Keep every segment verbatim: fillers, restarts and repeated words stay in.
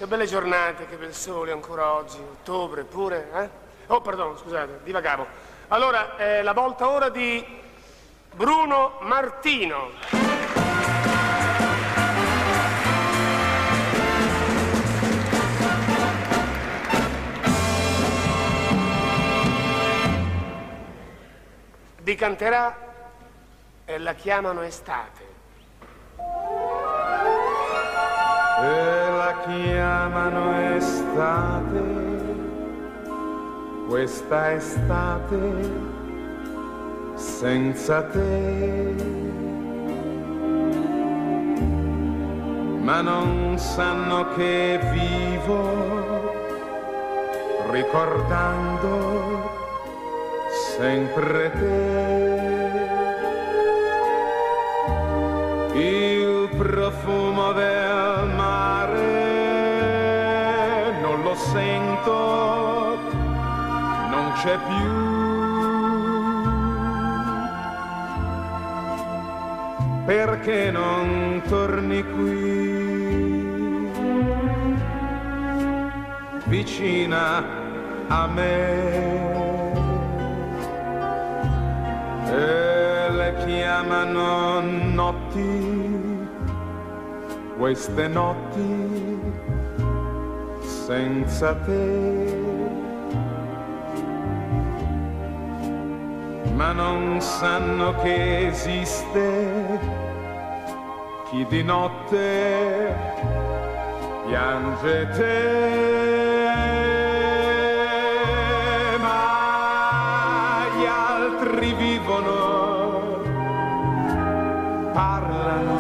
che belle giornate, che bel sole ancora oggi, ottobre pure, eh? Oh, perdono, scusate, divagavo. Allora, è la volta ora di Bruno Martino. Vi canterà E la chiamano estate. E la chiamano estate, questa estate senza te, ma non sanno che vivo ricordando sempre te. Il profumo del mare non lo sento, non c'è più. Perché non torni qui, vicina a me? E le chiamano notti, queste notti senza te, ma non sanno che esiste chi di notte piange te. Ma gli altri vivono, parlano,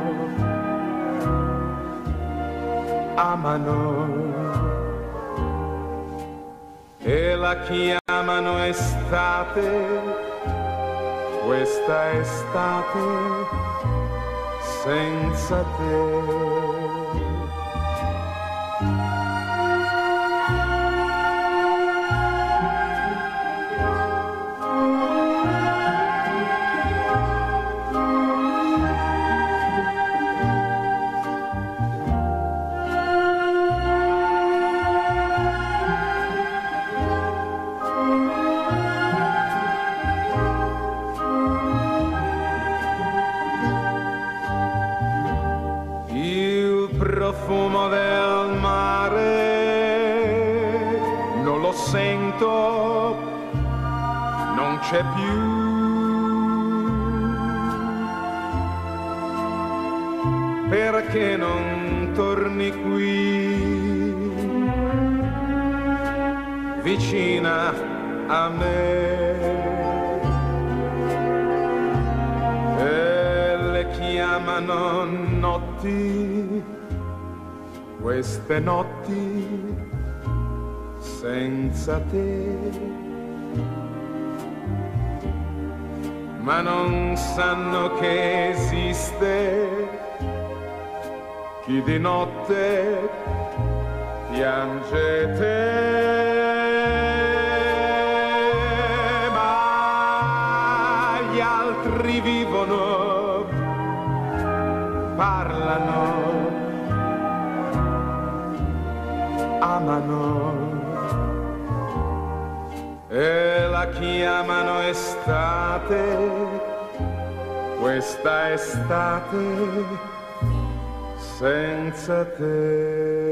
amano e la chiamano estate, questa estate senza te. Profumo del mare non lo sento, non c'è più. Perché non torni qui, vicina a me? E le chiamano notti, queste notti senza te, ma non sanno che esiste chi di notte piange te. Ma gli altri vivono, parlano, amano e la chiamano estate, questa estate senza te.